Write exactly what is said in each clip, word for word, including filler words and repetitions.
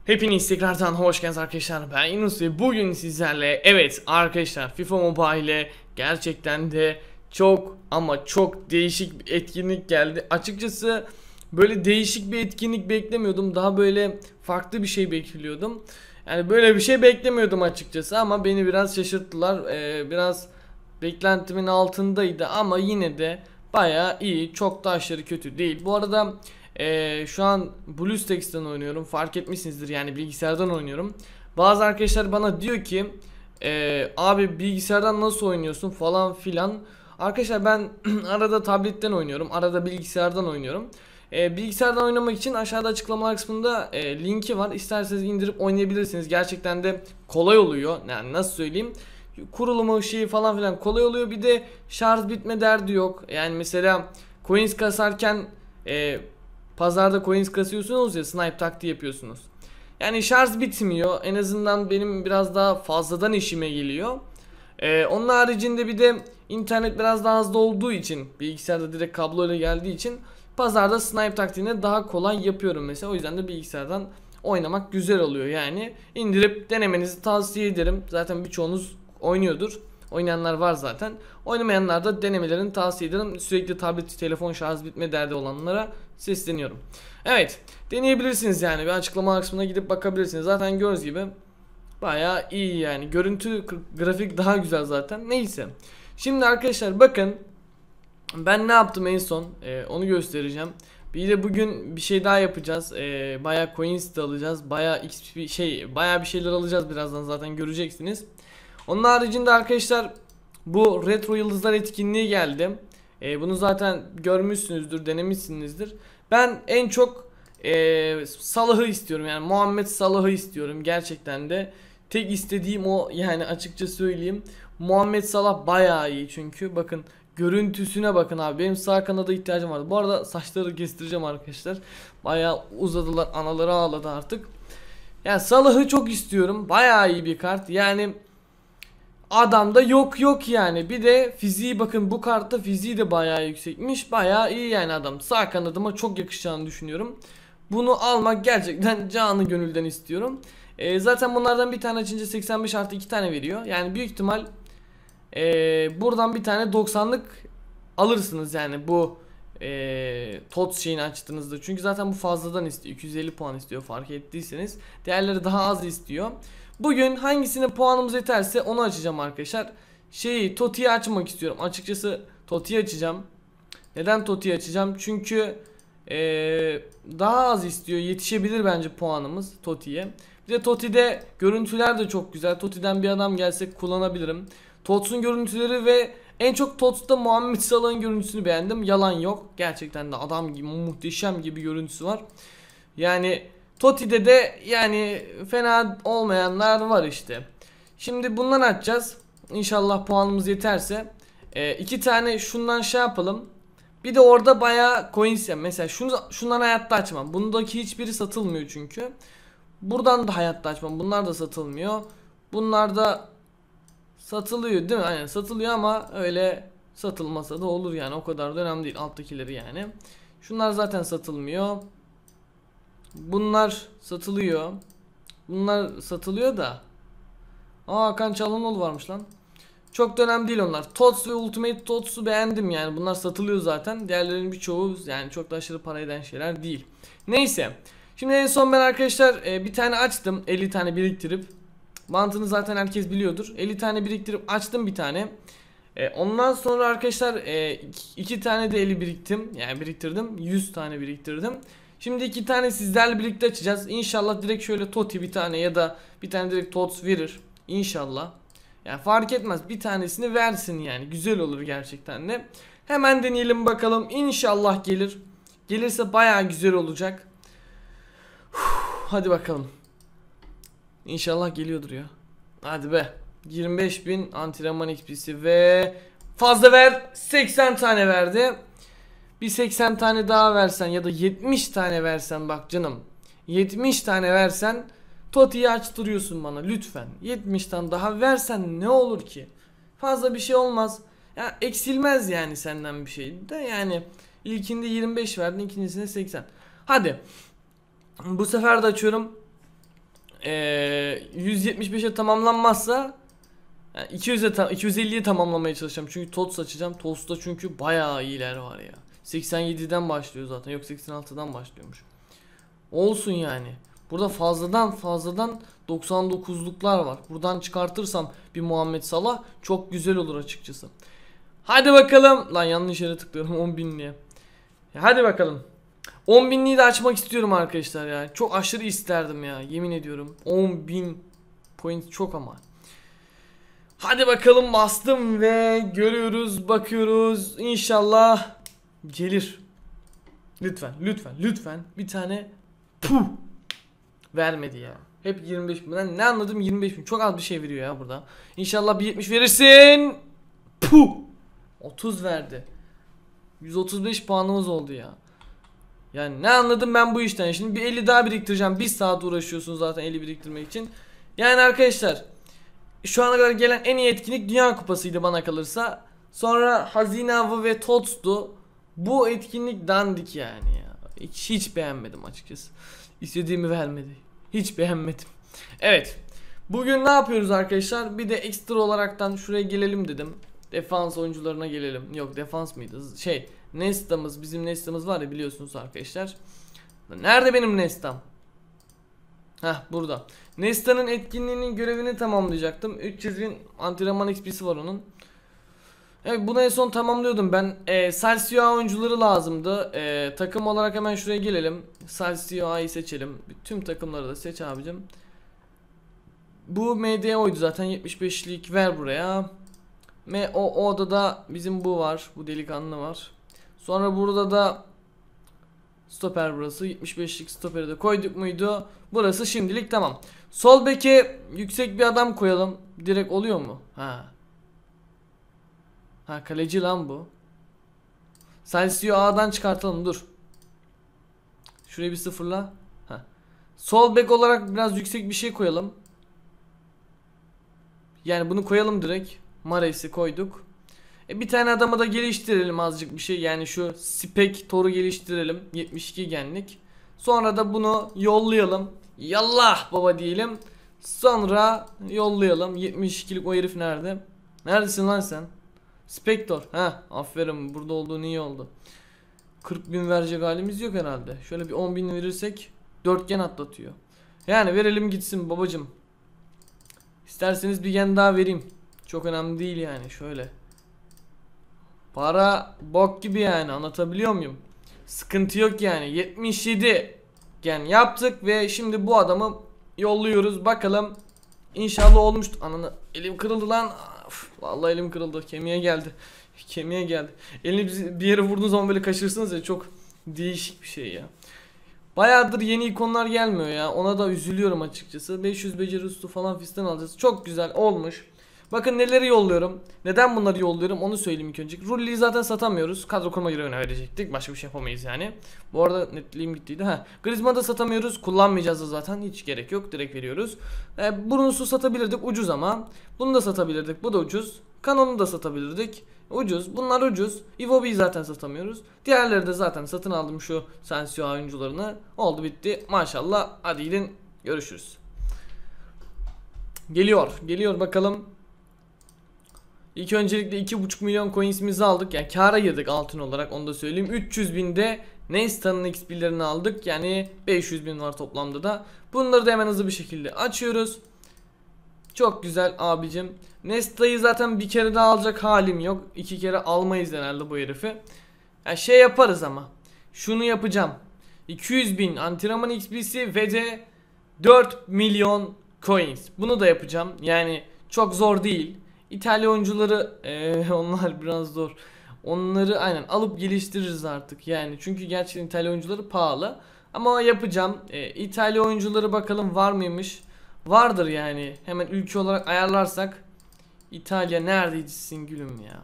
Hepiniz tekrardan hoş geldiniz arkadaşlar. Ben Yunus ve bugün sizlerle evet arkadaşlar FIFA Mobile gerçekten de çok ama çok değişik bir etkinlik geldi. Açıkçası böyle değişik bir etkinlik beklemiyordum. Daha böyle farklı bir şey bekliyordum. Yani böyle bir şey beklemiyordum açıkçası ama beni biraz şaşırttılar. Ee, biraz beklentimin altındaydı ama yine de bayağı iyi. Çok da aşırı kötü değil. Bu arada ee, şu an BlueStacks'ten oynuyorum. Fark etmişsinizdir, yani bilgisayardan oynuyorum. Bazı arkadaşlar bana diyor ki ee, abi bilgisayardan nasıl oynuyorsun falan filan. Arkadaşlar ben arada tabletten oynuyorum, arada bilgisayardan oynuyorum. Ee, bilgisayardan oynamak için aşağıda açıklamalar kısmında e, linki var. İsterseniz indirip oynayabilirsiniz. Gerçekten de kolay oluyor. Yani nasıl söyleyeyim? Kurulumu şeyi falan filan kolay oluyor. Bir de şarj bitme derdi yok. Yani mesela coins kasarken e, pazarda coins kasıyorsunuz ya, snipe taktiği yapıyorsunuz. Yani şarj bitmiyor. En azından benim biraz daha fazladan işime geliyor. Ee, onun haricinde bir de internet biraz daha hızlı olduğu için, bilgisayarda direkt kabloyla geldiği için pazarda snipe taktiğini daha kolay yapıyorum mesela. O yüzden de bilgisayardan oynamak güzel oluyor yani. İndirip denemenizi tavsiye ederim. Zaten birçoğunuz oynuyordur. Oynayanlar var zaten. Oynamayanlar da denemelerini tavsiye ederim. Sürekli tablet, telefon şarj bitme derdi olanlara sesleniyorum. Evet, deneyebilirsiniz yani. Bir açıklama kısmına gidip bakabilirsiniz. Zaten gördüğünüz gibi bayağı iyi yani. Görüntü, grafik daha güzel zaten. Neyse. Şimdi arkadaşlar bakın. Ben ne yaptım en son? Ee, onu göstereceğim. Bir de bugün bir şey daha yapacağız. Ee, bayağı coins de alacağız. Bayağı X P şey, bayağı bir şeyler alacağız birazdan, zaten göreceksiniz. Onun haricinde arkadaşlar bu retro yıldızlar etkinliği geldi. Ee, bunu zaten görmüşsünüzdür, denemişsinizdir. Ben en çok e, Salah'ı istiyorum, yani Muhammed Salah'ı istiyorum gerçekten de. Tek istediğim o, yani açıkça söyleyeyim. Muhammed Salah bayağı iyi çünkü bakın, görüntüsüne bakın abi. Benim sağ kanada ihtiyacım vardı. Bu arada saçları kestireceğim arkadaşlar. Bayağı uzadılar, anaları ağladı artık. Yani Salah'ı çok istiyorum. Bayağı iyi bir kart. Yani adamda yok yok yani. Bir de fiziği bakın, bu kartta fiziği de bayağı yüksekmiş. Bayağı iyi yani adam. Sağ kanadıma çok yakışacağını düşünüyorum. Bunu almak gerçekten canı gönülden istiyorum. Ee, zaten bunlardan bir tane açınca seksen beş artı iki tane veriyor. Yani büyük ihtimal ee, buradan bir tane doksanlık alırsınız yani bu ee, T O T S şeyini açtığınızda. Çünkü zaten bu fazladan istiyor. iki yüz elli puan istiyor, fark ettiyseniz. Diğerleri daha az istiyor. Bugün hangisine puanımız yeterse onu açacağım arkadaşlar. Şeyi, Toti'yi açmak istiyorum. Açıkçası Toti'yi açacağım. Neden Toti'yi açacağım? Çünkü ee, daha az istiyor. Yetişebilir bence puanımız Toti'ye. Bir de Toti'de görüntüler de çok güzel. Toti'den bir adam gelse kullanabilirim. T O T S'un görüntüleri ve en çok T O T S'ta Muhammed Salah'ın görüntüsünü beğendim. Yalan yok. Gerçekten de adam gibi, muhteşem gibi görüntüsü var. Yani Toti'de de yani fena olmayanlar var işte. Şimdi bundan açacağız. İnşallah puanımız yeterse. Ee, iki tane şundan şey yapalım. Bir de orada bayağı coins ya. Mesela şunu, şundan hayatta açmam. Bundaki hiçbiri satılmıyor çünkü. Buradan da hayatta açmam. Bunlar da satılmıyor. Bunlar da satılıyor değil mi? Aynen satılıyor ama öyle satılmasa da olur yani. O kadar da önemli değil. Alttakileri yani. Şunlar zaten satılmıyor. Bunlar satılıyor. Bunlar satılıyor da. Aa, Hakan Çalhanoğlu varmış lan. Çok da önemli değil onlar. T O T S ve Ultimate T O T S'u beğendim yani. Bunlar satılıyor zaten. Diğerlerinin birçoğu yani çok da aşırı para eden şeyler değil. Neyse. Şimdi en son ben arkadaşlar e, bir tane açtım. elli tane biriktirip. Mantığını zaten herkes biliyordur. elli tane biriktirip açtım bir tane. E, ondan sonra arkadaşlar e, iki, iki tane de elli biriktim. Yani biriktirdim. yüz tane biriktirdim. Şimdi iki tane sizlerle birlikte açacağız. İnşallah direkt şöyle Toti bir tane ya da bir tane direkt T O T S verir. İnşallah. Yani fark etmez, bir tanesini versin yani. Güzel olur gerçekten de. Hemen deneyelim bakalım. İnşallah gelir. Gelirse bayağı güzel olacak. Uf, hadi bakalım. İnşallah geliyordur ya. Hadi be. yirmi beş bin antrenman X P'si ve fazla ver. seksen tane verdi. Bir seksen tane daha versen ya da yetmiş tane versen, bak canım. yetmiş tane versen Toti'yi açtırıyorsun bana lütfen. yetmiş tane daha versen ne olur ki? Fazla bir şey olmaz. Ya eksilmez yani senden bir şey de, yani ilkinde yirmi beş verdin, ikincisinde seksen. Hadi. Bu sefer de açıyorum. Ee, yüz yetmiş beşe tamamlanmazsa yani iki yüze ta iki yüz elliye tamamlamaya çalışacağım. Çünkü TOTS açacağım. TOTS'ta çünkü bayağı iyiler var ya. seksen yediden başlıyor zaten. Yok seksen altıdan başlıyormuş. Olsun yani. Burada fazladan fazladan doksan dokuzluklar var. Buradan çıkartırsam bir Muhammed Salah çok güzel olur açıkçası. Hadi bakalım. Lan yanlış yere tıklıyorum on binliğe. Hadi bakalım. on binliği de açmak istiyorum arkadaşlar ya. Çok aşırı isterdim ya. Yemin ediyorum. on bin point çok ama. Hadi bakalım bastım ve görüyoruz, bakıyoruz. İnşallah gelir. Lütfen, lütfen, lütfen bir tane puh vermedi ya. Hep yirmi beş bin. Ben ne anladım yirmi beş bin. Çok az bir şey veriyor ya burada. İnşallah bir yetmiş verirsin. Puh. otuz verdi. yüz otuz beş puanımız oldu ya. Yani ne anladım ben bu işten. Şimdi bir elli daha biriktireceğim. Bir saat uğraşıyorsunuz zaten elli biriktirmek için. Yani arkadaşlar şu ana kadar gelen en iyi etkinlik Dünya Kupası'ydı bana kalırsa. Sonra Hazine Avı ve TOTS'tu. Bu etkinlik dandik yani ya. Hiç, hiç beğenmedim açıkçası. İstediğimi vermedi. Hiç beğenmedim. Evet. Bugün ne yapıyoruz arkadaşlar? Bir de ekstra olaraktan şuraya gelelim dedim. Defans oyuncularına gelelim. Yok defans mıydı? Şey Nesta'mız, bizim Nesta'mız var ya biliyorsunuz arkadaşlar. Nerede benim Nesta'm? Heh burada. Nesta'nın etkinliğinin görevini tamamlayacaktım. üç yüz bin antrenman X P'si var onun. Evet bunu en son tamamlıyordum ben. E, Salsio oyuncuları lazımdı. E, takım olarak hemen şuraya gelelim. Salsio'yu seçelim. Tüm takımları da seç abicim. Bu M D O'ydu zaten yetmiş beşlik ver buraya. M O O'da da bizim bu var. Bu delikanlı var. Sonra burada da stoper burası. yetmiş beşlik stoperi de koyduk muydu? Burası şimdilik tamam. Sol beke yüksek bir adam koyalım. Direkt oluyor mu? Ha. Ha kaleci lan bu. Salsio A'dan çıkartalım dur. Şurayı bir sıfırla. Ha. Sol bek olarak biraz yüksek bir şey koyalım. Yani bunu koyalım direkt. Mares'i koyduk. E bir tane adamı da geliştirelim azıcık bir şey. Yani şu Spector'u geliştirelim. yetmiş iki genlik. Sonra da bunu yollayalım. Yallah baba diyelim. Sonra yollayalım. yetmiş ikilik o herif nerede? Neredesin lan sen? Spector. Ha, aferin. Burada olduğun iyi oldu. kırk bin verecek halimiz yok herhalde. Şöyle bir on bin verirsek dörtgen atlatıyor. Yani verelim gitsin babacım. İsterseniz bir gen daha vereyim. Çok önemli değil yani şöyle. Para bok gibi yani anlatabiliyor muyum? Sıkıntı yok yani. yetmiş yedi gen yaptık ve şimdi bu adamı yolluyoruz. Bakalım İnşallah olmuştu. Ananı elim kırıldı lan. Uf, vallahi elim kırıldı. Kemiğe geldi. Kemiğe geldi. Elini bir yere vurduğunuz zaman böyle kaşırsınız ya, çok değişik bir şey ya. Bayağıdır yeni ikonlar gelmiyor ya. Ona da üzülüyorum açıkçası. beş yüz beceri üstü falan fistan alacağız. Çok güzel olmuş. Bakın neleri yolluyorum. Neden bunları yolluyorum onu söyleyeyim ilk önce. Rulli'yi zaten satamıyoruz. Kadro kurma görevine verecektik. Başka bir şey yapamayız yani. Bu arada netliğim gittiydi. Ha. Griezmann'ı da satamıyoruz. Kullanmayacağız da zaten. Hiç gerek yok. Direkt veriyoruz. E, Brunos'u satabilirdik. Ucuz ama. Bunu da satabilirdik. Bu da ucuz. Kanon'u da satabilirdik. Ucuz. Bunlar ucuz. Iwobi'yi zaten satamıyoruz. Diğerleri de zaten satın aldım şu Sensio oyuncularını. Oldu bitti. Maşallah. Hadi gidin. Görüşürüz. Geliyor. Geliyor bakalım. İlk öncelikle iki buçuk milyon coins'imizi aldık. Yani kâra girdik altın olarak, onu da söyleyeyim. üç yüz binde Nesta'nın X P'lerini aldık. Yani beş yüz bin var toplamda da. Bunları da hemen hızlı bir şekilde açıyoruz. Çok güzel abicim. Nesta'yı zaten bir kere daha alacak halim yok. İki kere almayız herhalde bu herifi. Yani şey yaparız ama. Şunu yapacağım. iki yüz bin antrenman X P'si ve de dört milyon coins. Bunu da yapacağım. Yani çok zor değil. İtalya oyuncuları ee, onlar biraz zor. Onları aynen alıp geliştiririz artık yani. Çünkü gerçekten İtalya oyuncuları pahalı. Ama yapacağım. E, İtalya oyuncuları bakalım var mıymış? Vardır yani. Hemen ülke olarak ayarlarsak. İtalya neredeydisin gülüm ya.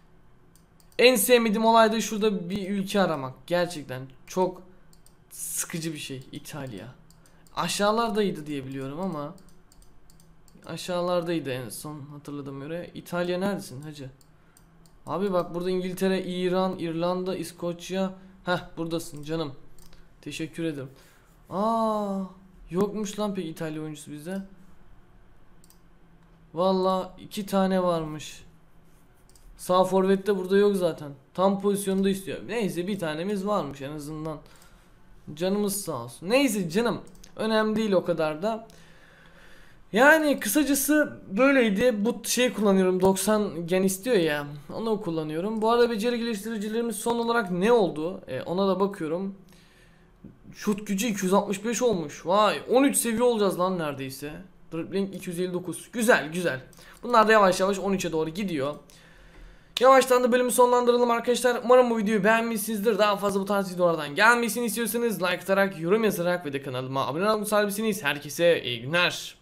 En sevmediğim olay da şurada bir ülke aramak. Gerçekten çok sıkıcı bir şey İtalya. Aşağılardaydı diye biliyorum ama. Aşağılardaydı en son hatırladığım göre. İtalya neredesin hacı? Abi bak burada İngiltere, İran, İrlanda, İskoçya. Heh buradasın canım. Teşekkür ederim. Aa, Yokmuş lan pek İtalya oyuncusu bizde. Valla iki tane varmış. Sağ forvette burada yok zaten. Tam pozisyonda istiyor. Neyse bir tanemiz varmış en azından. Canımız sağ olsun. Neyse canım. Önemli değil o kadar da. Yani kısacası böyleydi. Bu şey kullanıyorum. doksan gen istiyor ya. Onu kullanıyorum. Bu arada beceri geliştiricilerimiz son olarak ne oldu? Ee, ona da bakıyorum. Şut gücü iki yüz altmış beş olmuş. Vay, on üç seviye olacağız lan neredeyse. Dribbling iki yüz elli dokuz. Güzel güzel. Bunlar da yavaş yavaş on üçe doğru gidiyor. Yavaştan da bölümü sonlandıralım arkadaşlar. Umarım bu videoyu beğenmişsinizdir. Daha fazla bu tarz videolardan gelmesini istiyorsanız like atarak, yorum yazarak ve de kanalıma abone olmayı sahibisiniz. Herkese iyi günler.